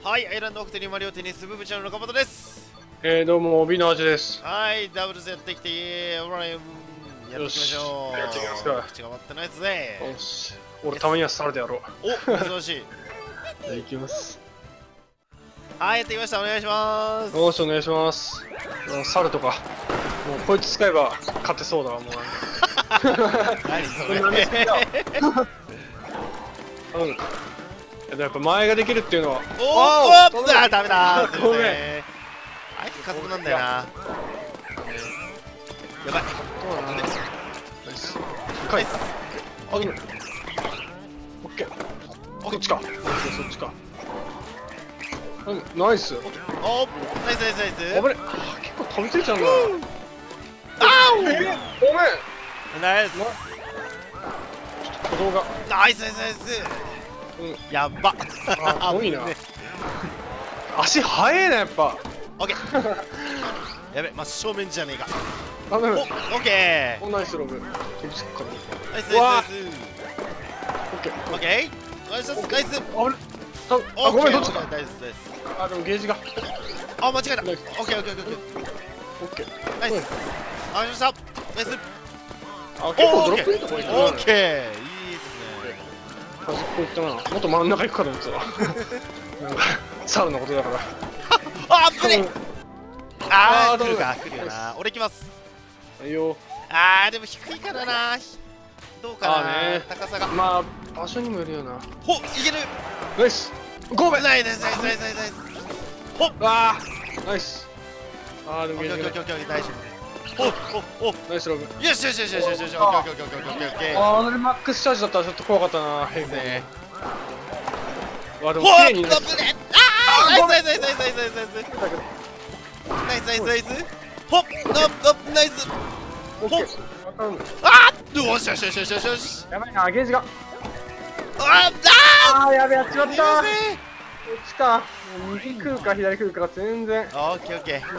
はい、アイランドオクテリマリオテニス部部長の中本です。 どうも、帯の味です。 はい、ダブルスやってきて、やっていきましょう。 やっていきますか。 口が回ってないやつぜ。 よし。俺、たまにはサラでやろう。 お、珍しい。 じゃあ、いきます。 はい、やってきました。お願いします。 よし、お願いします。サルとか、もうこいつ使えば勝てそうだわ、もう。 何それ。 やっぱ前ができるっていうのは。 おお、ダメだ。 ごめん。 あいつ加速なんだよな。やばい。 ナイス。深い。オッケー。こっちか。そっちか。ナイス。 お、ナイスナイスナイス。 危ね。結構飛びついちゃうんだ。 あごめん。 ナイス。 ちょっと鼓動が。 ナイスナイスナイス。やっば。 あ、多いな。足速いな、やっぱ。 オッケー。やべ、真正面じゃねえか。 あ、なる。 オッケー。 ナイスロブ。ナイスナイスナイス。 オッケー。 オッケー。ナイスナイス。 あ、ごめん、どっちだ。 ナイスナイス。 あ、でもゲージが。 あ、間違えた。オッケーオッケーオッケー。 オッケー。 ナイス。あ、よっしゃ。ナイス。 あ、結構ドロップいいとこ行ったな。 オッケー。いいっすね。 あそこ行ったな。もっと真ん中行くかと思ってたわ。なんかサルのことだから。 あ、危ねえ。あー、来るか。 か、来るよな。俺行きます。 はいよ。 あー、でも低いからな。どうかな。高さが。 まあ、場所にもよるよな。 ほっ、いける。 ナイス。ごめん。 ナイスナイスナイスナイスナイス。ほっ。 あー、ナイス。あー、でもゲージが。 大丈夫。お、 ナイスロブ。 よしよしよしよしよしよし。オッケーオッケーオッケーオッケーオッケー。 あー、マックスチャージだったらちょっと怖かったな。変ね。 わ、でも綺麗になる。 あー、ナイスナイスナイスナイスナイスナイスナイスナイスナイス。ほっ、ナイス。 オッケー。 あー、よしよしよしよしよし。 やばいな、ゲージが。 あー、やべえ、やっちまった。こー。 っちか。右食うか左食うか全然。 オッケーオッケー。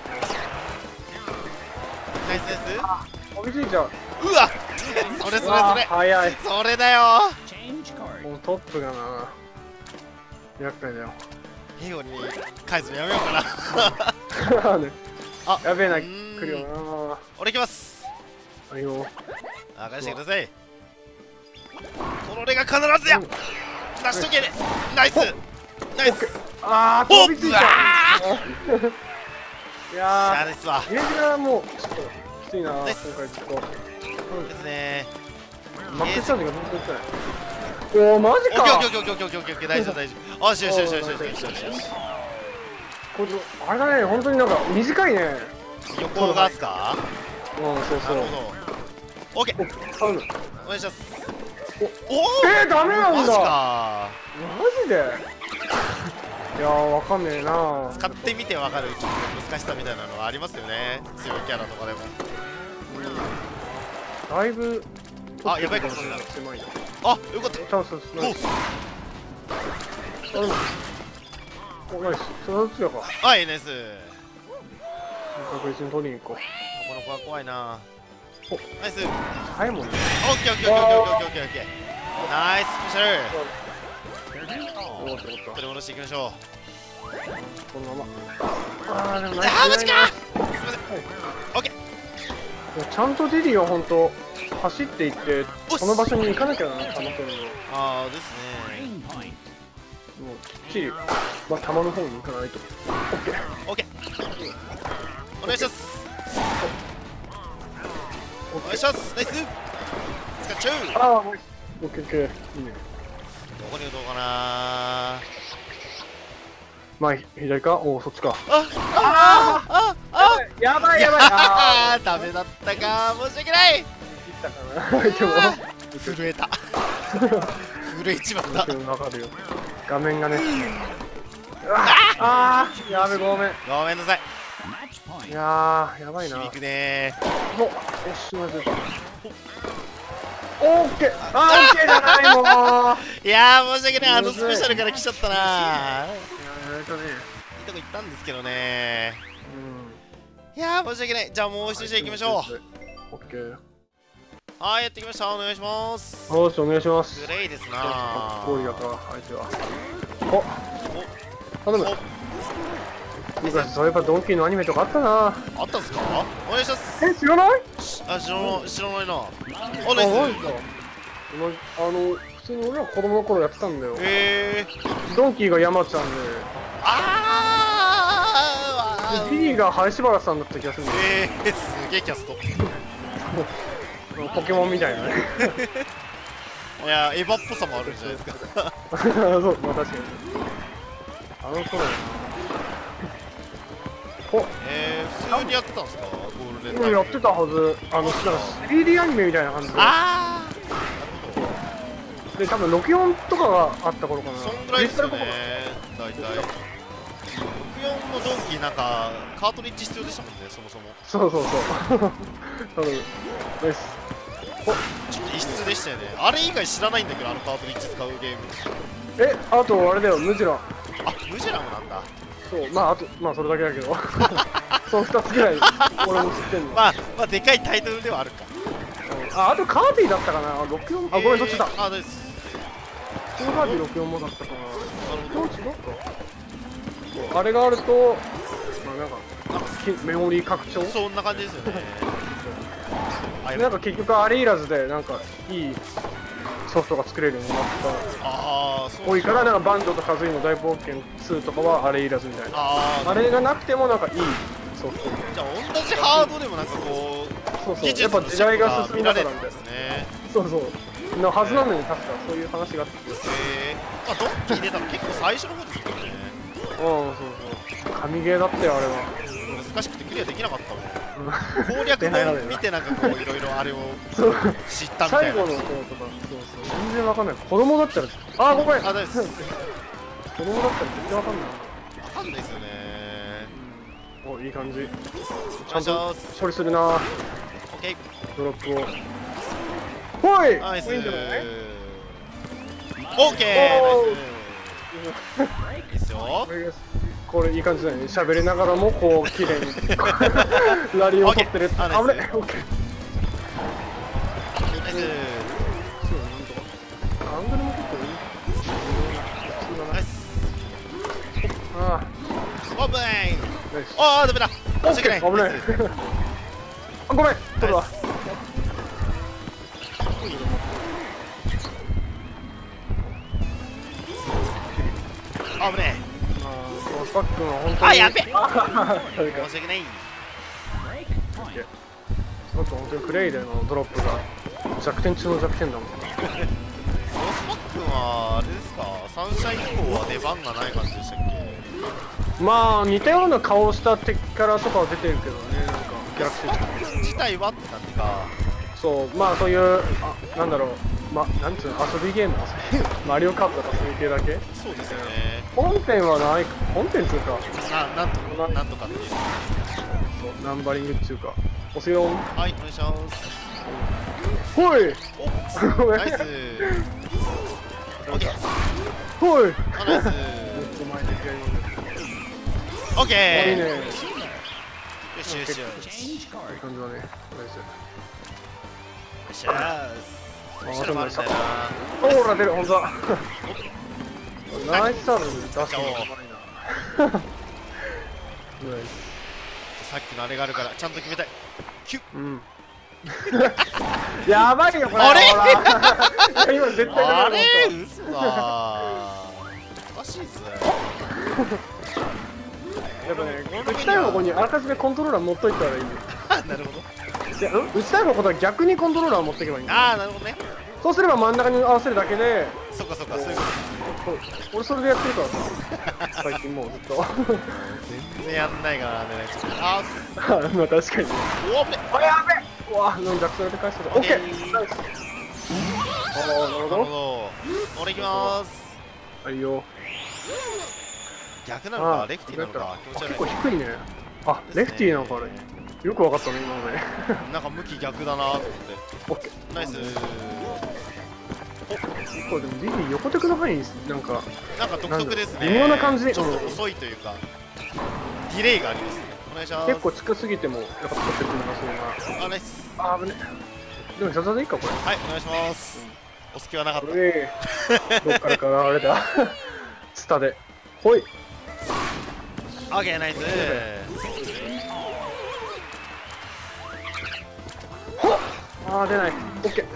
ナイスナイス。 飛びついちゃう。 うわ。それ。 早い。 それだよ。 もうトップがな。厄介だよ。 平穏に返すのやめようかな。 あ、やべえな、来るよな。 俺行きます。 はいよ。 任せてください。これが必ずや。成し遂げる。ナイス。ナイス。 あー、飛びついた。いやナイスわ。 ゲージがもうちょっときついな、今回ずっと。 ですね。 マックスチャージが本当につらい。おー、マジか。 オッケー。大丈夫。よし。 これあれだね、本当になんか短いね。 横がすか。 そうそう。 なるほど。オッケー。お願いします。 お、ダメなんだ。 マジか。 マジで。いやー、わかんねえな。 使ってみてわかるちょっと難しさみたいなのがありますよね。強いキャラとかでも。 だいぶ。 あ、やばいかもしれない。 狭いな。 あ、よかった。 チャンスです。ナイス。お、ナイス。そっちだか。 はい、ナイス。 確実に取りに行こう。 この子は怖いな。ナイス。 早いもんね。 オッケー。ナイススペシャル。取り戻していきましょう。 このまま。でもナイス。 マジか。すみません。オッケー。ちゃんとディディは本当走っていってこの場所に行かなきゃな、玉取るの。 ああですね。 もうきっちりまあ玉の方に行かないと。 オッケー。お願いします。ナイス。使っちゃう。 ああ、ナイス。オッケー。いいね。 どこに打とうかな。 前左か。おお、そっちか。やばい。 ダメだったか。申し訳ない。 切ったかな。でも震えた。震えちまった。 わかるよ。画面がね。やべ、ごめんなさい。 いやー、やばいな。 響くねー。よし、まず。オッケー。オッケーじゃないもう。 いやー、申し訳ない。あのスペシャルから来ちゃったな。 いいとこ行ったんですけどね。いやー、申し訳ない。じゃあもう一試合行きましょう。 オッケー。 はい、やってきました。お願いします。 よし、お願いします。 グレイですな。 ゴーリアか、相手は。 頼む。昔そういえばドンキーのアニメとかあったな。 あったんすか？お願いします。 知らない？ あ、知らないな。おマジナイか。普通に俺ら子供の頃やってたんだよ。 ス。 ドンキーが山ちゃんで、ビリーが林原さんだった気がするんだよ。 すげえキャスト。 ポケモンみたいなね。 いや、エヴァっぽさもあるんじゃないですか。 そう、まあ確かに。あの頃だな。 普通にやってたんですか？ゴールデンタイム。 やってたはず。なんか 3D アニメみたいな感じで。で、多分64とかがあった頃かな。 そんぐらいですよね。大体。64のドンキーなんかカートリッジ必要でしたもんね、そもそも。 そう。多分ナイス。 ちょっと異質でしたよね。あれ以外知らないんだけど、あのカートリッジ使うゲーム。 あとあれだよ、ムジュラ。 あ、ムジュラもなんだ。 そう、あとそれだけだけど。その2つぐらい俺も知ってんの。 まあでかいタイトルではあるか。 あとカービィだったかな。64、ごめん、そっちだ。 あ、です。 カービィ64もだったかな。64違うか。あれがあると、なんかメモリー拡張。 そんな感じですよね。 なんか結局あれいらずでなんかいいソフトが作れるようになった多いから、なんかバンドとカズイの大冒険2とかはあれいらずみたいな。あれがなくてもなんかいいソフトみたいな。 じゃあ同じハードでもなんかこう、 やっぱ時代が進んだからみたいな。そうのはずなのに、確かそういう話があった気がする。 まあドンキー出たの結構最初の方ですよね。 そう神ゲーだったよあれは。 難しくてクリアできなかったもん。攻略本見てなんかこういろいろあれを知ったみたいな。 最後の方とか全然わかんない。子供だったらごめん。 大丈夫です。 子供だったら全然わかんない。 わかんないですよね。 お、いい感じ。 ちゃんと処理するな。オッケー。 ドロップを。ほい。 ナイス。 いいんじゃない？ オッケー。ナイス。いいっすよ。 これいい感じだよね。喋りながらもこう綺麗にラリーを取ってる。危ない。オッケー。 ナイス。 アングルも結構いい。ナイス。 オープン。ダメだ。 オッケー。危ない。ごめん。取るわ。 危ねえ。 スパックンは本当に。 やべえ。申し訳ない。 スパックン本当にプレイでのドロップが弱点中の弱点だもん。 スパックンはあれですか、サンシャイン以降は出番がない感じでしたっけ？ 似たような顔した敵キャラとかは出てるけどね、なんかキャラクター自体はって感じか。 そう、そういうなんだろう、なんつうの、遊びゲーム、マリオカートとかそういう系だけ。 そうですよね。 本編はない、本編っていうかなんとかっていうナンバリングっていうか。押すよ。 はい、お願いします。 ほい。 ナイス。オッケー。 ほい。 ナイス。オッケー。 いいね。 よし。いい感じだね。 しゃーす。ほら出る、ほんとだ。ナイスサーブ出すのがうまいな。 さっきのあれがあるからちゃんと決めたい。キュッ。やばいよこれ。 あれ？ 今絶対あれ？嘘だ。おかしいぜ。 やっぱね、打ちたい方向にあらかじめコントローラー持っといたらいいよ。 なるほど。 打ちたい方向とは逆にコントローラー持っていけばいいんだ。 なるほどね。 そうすれば真ん中に合わせるだけで。 そうか、そういうこと。 俺それでやってるからさ、最近もうずっと。 全然やんないからね。 確かに。 おっ、 やべえ。うわ、なんかそれで返した。オッケー。ナイス。なるほど。 俺行きまーす。 はいよ。 逆なのかレフティーなのか気持ち悪い。 結構低いね。レフティーなのかあれ。よく分かったね今のね。 なんか向き逆だなと思って。 オッケー。 ナイス。 結構でもリリー横テクの範囲なんか独特ですね。 微妙な感じでちょっと遅いというかディレイがありますね。お願いします。 結構近すぎてもやっぱ取ってくるのがそうな。 ナイス。 危ね。でもザザでいいかこれ。 はい、お願いします。お隙はなかった。 どっからかあれだ。ツタでほい。 オッケー、ナイス。 ああ出ない。オッケー。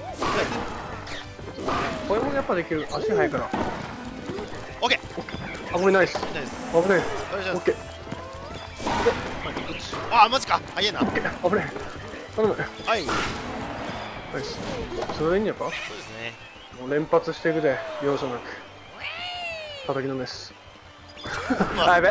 これもやっぱできる。足速いから。 オッケー。あ、ごめん、ナイス。危ない。オッケー。 あ、マジか。あ、いえな。 オッケー。危ない。頼む。 はい。 ナイス。それでいいんやか。 そうですね。 もう連発していくで、容赦なく。叩きのメス。あ、やべ。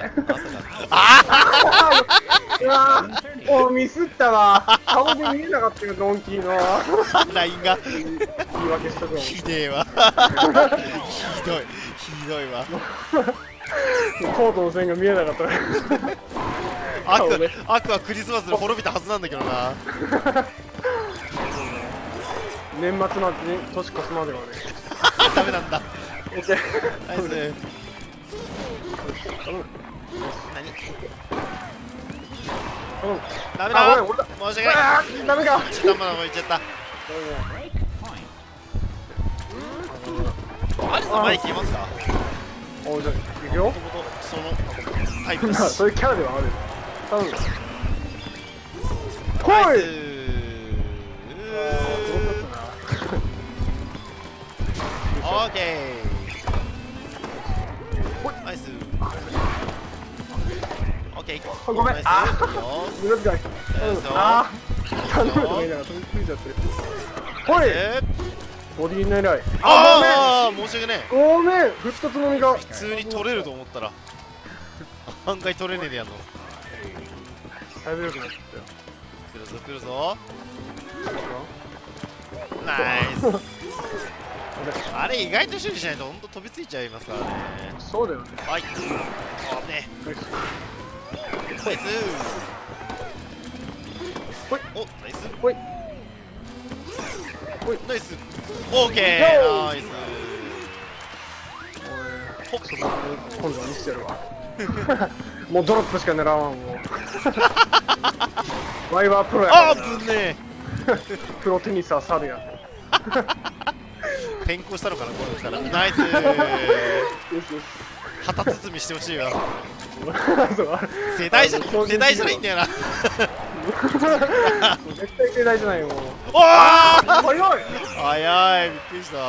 うわー、もうミスったわ。顔で見えなかったよ、ドンキーの。 ラインが。 言い訳しとくわ。 ひでえわ。ひどいわ。 コートの線が見えなかった。 アクはクリスマスで滅びたはずなんだけどな。 年末なんてね、年越すまではね。 ダメなんだ。 オッケー。 ナイス。何？ダメだ。申し訳ない。 ダメか。 ちょっとまだ置いちゃった。アリスの前に切りますか？ お、じゃあ行くよ。 そのタイプです。 そういうキャラではある。頼む。 来い。オーケー。ナイス。オッケー。 ごめん。ああ。無駄遣い。ああ。頼むとか言いながら飛びついちゃってる。ほい。ボディ狙い。 ああ、申し訳ない。 ごめん。復活の実が。 普通に取れると思ったら。案外取れねえでやんの。 だいぶ良くなったよ。 来るぞ。ナイス。あれ意外と処理しないと本当飛びついちゃいますからね。 そうだよね。 はい。あね。ナイス。 ほい。 お、ナイス。 ほい。ほい。 ナイス。オーケー。ナイス。 ほっ。今度は見せてやるわ。もうドロップしか狙わんもう。ワイワープロや。 あー、ぶんねえ。プロテニスは猿や。 転校したのかな、これしたら。ナイス。旗包みしてほしいわ。世代じゃないんだよな。 絶対世代じゃないよ。 おー、 早い。 早い、びっくりした。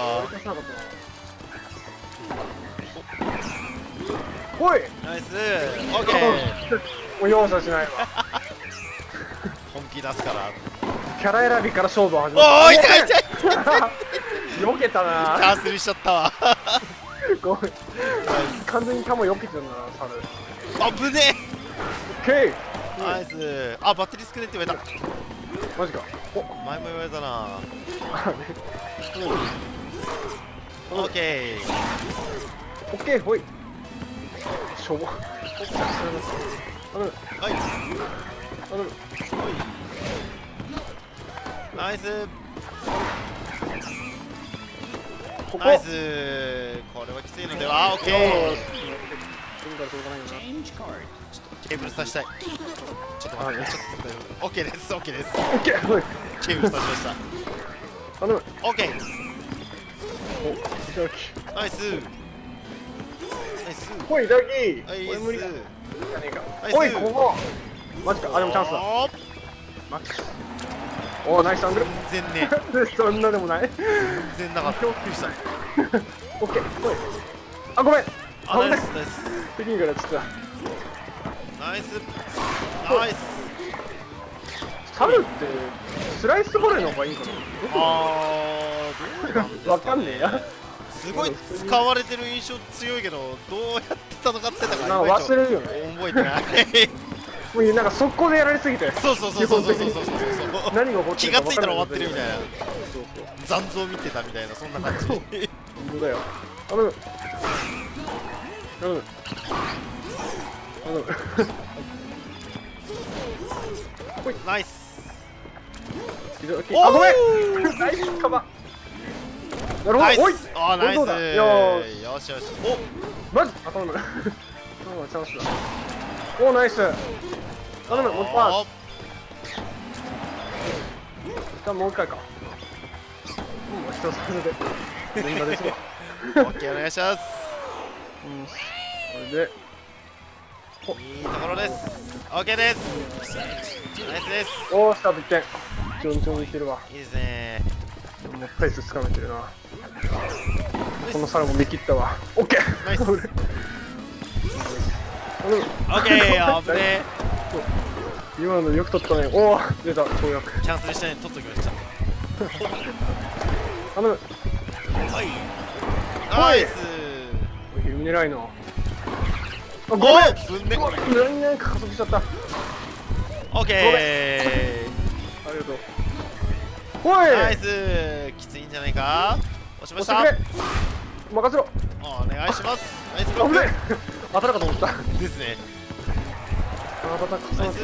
ほい。 ナイス。オッケー。 もう容赦しないわ。 本気出すから。 キャラ選びから勝負を始める。 おー、痛い。 避けたな。 キャンセルしちゃったわ。 ごめん。完全に球避けてるな、猿。 あぶねオッケー。 ナイス。あ、バッテリー少ねって言われた。 マジか。 前も言われたな。オッケー。 オッケー、ほい。しょぼ。はい。 ナイス。ナイス。これはきついのでは。オッケー。ケーブルさしたい。ちょっと待って、オッケーです。オッケーです。 オッケー。 ケーブルさしました。 頼む。 オッケー。ナイス。ナイス。 ほい、いただき。 ナイス。 ほい、ここ。マジか。あ、でもチャンスだ。マックス。おー、ナイスアングル。 全然ね。 そんなでもない。 全然なかった。 オッケー。ほい。あ、ごめん。 あ、ナイス。 テクニカルやってた。 ナイス。ナイス。 猿ってスライスボレーの方がいいかな。わかんねえや。 すごい使われてる印象強いけど、どうやって戦ってたか忘れるよね。 覚えてない。 もうなんか速攻でやられすぎて。 そう。 何が起こって気がついたら終わってるみたいな。 そう。 残像見てたみたいな、そんな感じ。 本当だよ。頼む。 ナイス。 あ、ごめん。ナイスカバ。なるほど。おい。 あ、ナイス。よし。お、 マジ。あ、頼む。チャンスだ。お、ナイス。頼む、もう一発。じゃあもう一回か。人それぞれ。連打ですわ。 オッケー、お願いします。 これで。 いいところです。オッケーです。ナイスです。 おー、スタート1点。順調にいってるわ。 いいですね。 もうペースつかめてるな。この猿も見切ったわ。オッケー。 ナイス。オッケー、危ねえ。 今のよく取ったね。おお、出た、跳躍。 キャンセルしてね、取っときました。 頼む。 はい。ナイス。 昼狙いの。あ、ごめん。 ぶんね。 何か加速しちゃった。 オッケー。ありがとう。おい。 ナイス。きついんじゃないか。押しました。 任せろ。 お願いします。ナイスブロック。 当たるかと思った。 ですね。 あ、また重なった。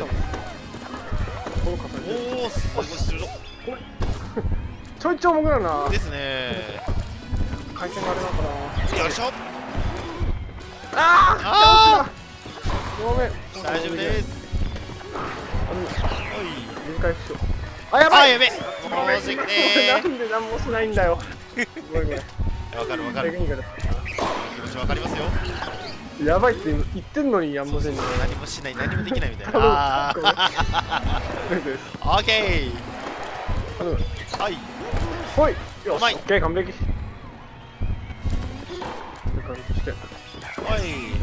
おお、すごい鋭い。 ちょいちょい重くなるな。 ですね。 回転があれなのかな。 よいしょ。 ああ。ごめん。 大丈夫です。 おい。入回復しよう。あ、やばい。 やべ。申し訳ねなんで何もしないんだよ。ごめんごめん。 わかるわかる。気持ちわかりますよ。 やばいって言ってんのにやんませんね。 何もしない、何もできないみたいな。ああ。オッケー。はい。 ほい。よし。オッケー、完璧。完璧して。 はい。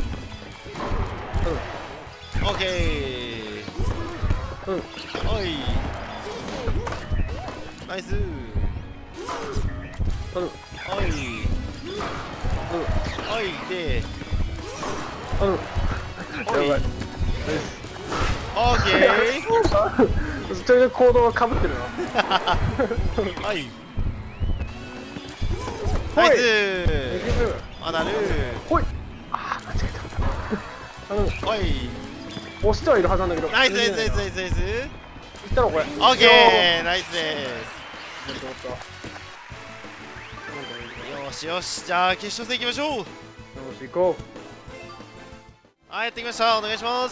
オッケー。はい。ナイス。はい。はい。で。 やばい。 オッケー。ちょいと行動がかぶってるな。 はい。ナイス。まだる。 ほい。ああ、間違えた。 はい。 押してはいるはずなんだけど。 ナイスナイスナイスナイスナイス。 いったろこれ。 オッケー。ナイスです。よしよし、じゃあ決勝戦いきましょう。よし、行こう。 はい、やってきました。お願いします。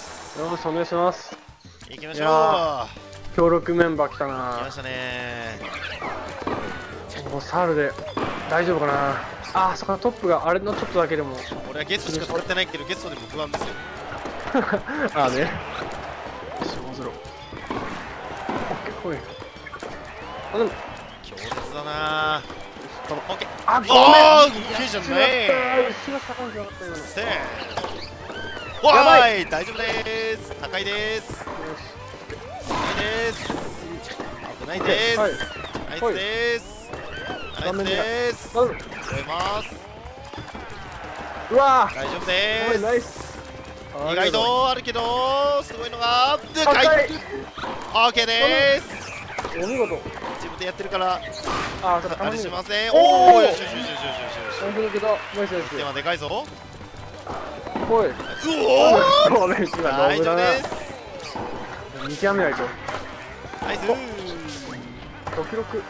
よし、お願いします。 行きましょう。協力メンバー来たな。 来ましたね。 もうサールで大丈夫かな。あ、そこのトップがあれのちょっとだけでも。 俺はゲストしか使ってないけど、ゲストでも不安ですよ。 ああね。よし、面白い。オッケー、ほい。あ、でも。 強烈だな。オッケー。 あ、ごめん。 オッケーじゃない。 後ろ下がんじゃなかったよ。 せー。わーい、大丈夫です。高いです。危ないです。危ないです。ナイスです。ナイスです。超えます。 うわー。 大丈夫です。 ナイス。 意外とあるけど、すごいのがでかい。オッケーです。 お見事。 自分でやってるから。 ああれしません。おお、よしよしよしよしよし。 本当だけど、ナイスナイス。 手はでかいぞ。 おい。 うおお。 大丈夫です。 見極めないと。 ナイス。 ドキドキ。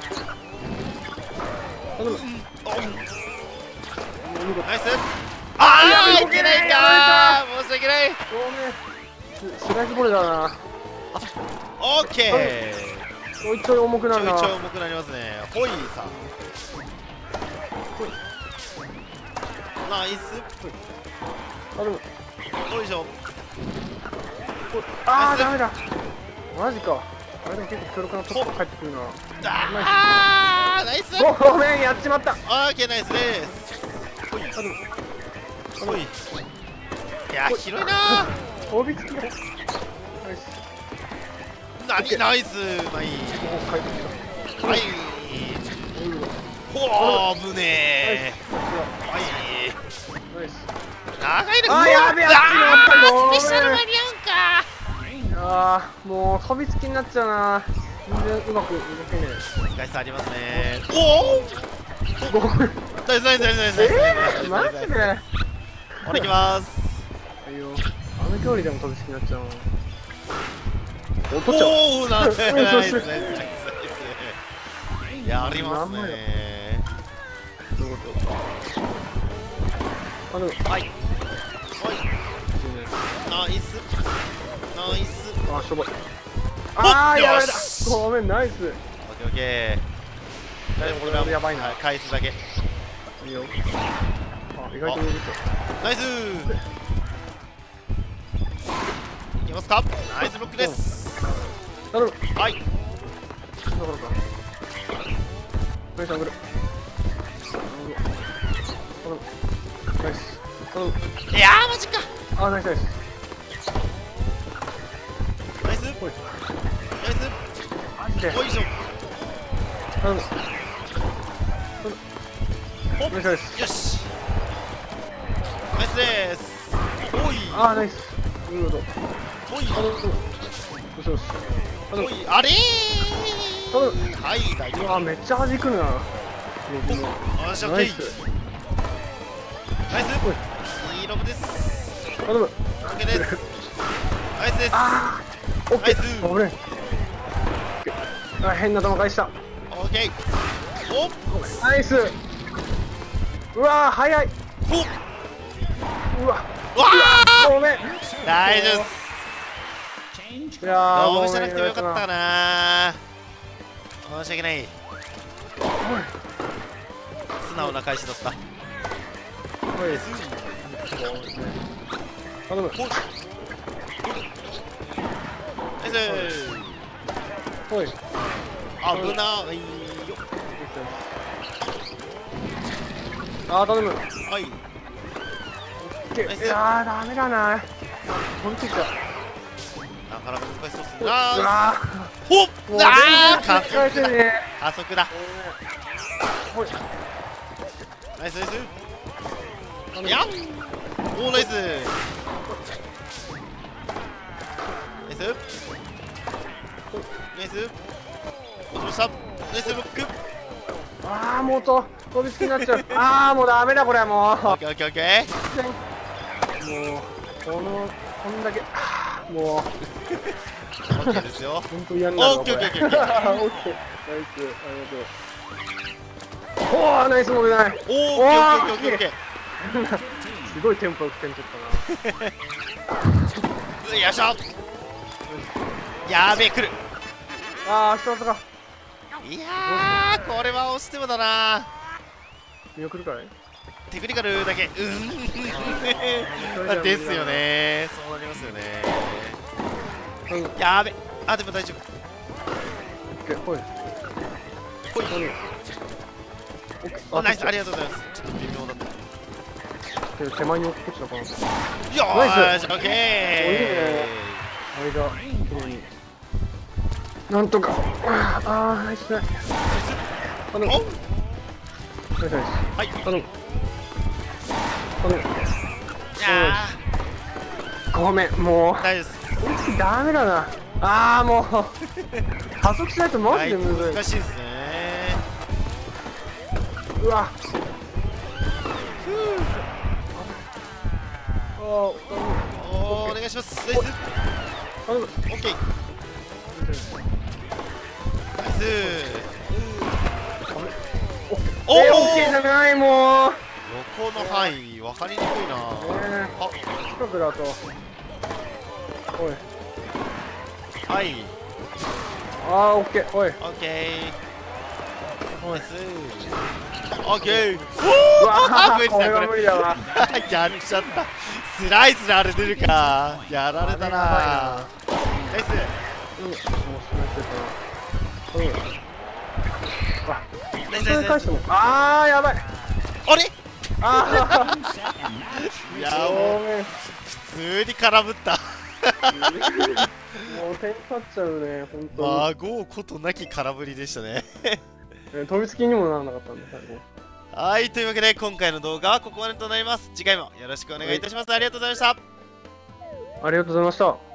ナイス。ああ、いけないか。申し訳ない。 ごめん。スライスボレーだな。 オッケー。 ちょいちょい重くなるな。 ちょいちょい重くなりますね。ほいさ。ナイス。よいしょ。 ああ、ダメだ。マジか。あれでも結構強力なトップが帰ってくるな。 ああ、ナイス。 ごめん、やっちまった。 オッケー、ナイスです。ほい。いや、広いな。 帯付きが。ナイス。 ナイス。ない。はい。ほー、危ねえ。はい。 ナイス。 長いね。 あ、やべえ。 スペシャル間に合うんか。 ああ、もう飛びつきになっちゃうな。全然うまく動けねえ。 使いさありますね。おお。 ごめん。 ナイスナイスナイスナイス。 マジで。 俺行きます。 いいよ。あの距離でも飛びつきになっちゃう。 おお、ナイスナイスナイスナイス。やりますね。 どういうこと？はい。 ナイス。ナイス。 あ、しょぼい。ああ、やられた。ごめん、ナイス。 オッケーオッケー。大丈夫、これはやばいな。 返すだけ。 いいよ。あ、意外と見ると。 ナイス。 ますか。ナイスブロックです。 頼む。 はい。 だからか。ナイスアングル。頼む。ナイス。頼む。 いやーマジか。 あ、ナイスナイス。 ナイス。ナイス。よいしょ。 頼む。 ナイスナイス。 よし。ナイスです。おい。 あ、ナイス。いいこと。 おい。 頼む。よしよし。頼む。 おい。あれ頼む。 ー。はい、大丈夫。 うわ、めっちゃ弾くな。 よし、オッケー。ナイス。いいロブです。 頼む。 オッケーです。ナイスです。 あー、オッケー。 ナイス。 危ない。あ、変な球返した。 オッケー。お。 ナイス。うわー、早い。うわ。 わごめん。 大丈夫です。 いやー、 どうしなくてもよかったかな。申し訳ない。素直な返しだった。 頼む。 ナイス。 おい。 危ないよ。 あー、頼む。 はい。 いやー、ダメだな。本当にか。 なかなか難しそうっすね。 うわほっ。 ー、もうあー、 全然返せね加速だ。 おい。 ナイスナイス。いや。おー、ナイス。ナイス。ナイス。落とした。ナイスブロック。 あー、もう飛びつきになっちゃう。あー、もうダメだこれはもう。 オッケーオッケーオッケもうこんだけもうー。オッケーですよ。 本当嫌になるわ。 オッケーオッケーオッケー。 オッケー。ナイス、ありがとう。おー、ナイスも出ない。 おー、オッケーオッケーオッケーオッケー。 すごいテンポよく点取ったな。 よいしょ。やべえ、来る。 あー、下技か。 いやー、これは押してもだな。 見送るかい。 テクニカルだけ。ですよね。そうなりますよね。やべ。あ、でも大丈夫。 オッケー、ほい。 ほい。 あ、 ナイス、ありがとうございます。ちょっと微妙だった。 手前に落っこちたかな。 よーし、オッケー。 間、なんとか。あー、ナイスね。頼む。ナイスナイス。 はい。 頼む。頼む。 いやごめん、もう。 ー、大丈夫です。 ダメだな。あー、もう。加速しないとマジでむずい。 難しいですね。 うわ。 お願いします。ナイス。 頼む。 オッケー。ナイス。 オッケーじゃない、もう。 横の範囲分かりにくいな。あ、 近くだと。おい。 はい。 あー、オッケー。おい。 オッケー。ナイス。オッケー。 うわー、 無理だこれは無理だわ。 やっちゃった。スライスであれ出るか。やられたな。ナイス。 もうスマイルしてたな。あ、 ナイスそれ返しても。あー、やばい。 あれ。 あいやー、 もうごめん。 普通に空振った。 もう点取っちゃうね、本当に。 まごうことなき空振りでしたね。 飛びつきにもならなかったんだ、最後。 はい、というわけで今回の動画はここまでとなります。次回もよろしくお願いいたします。ありがとうございました。 ありがとうございました。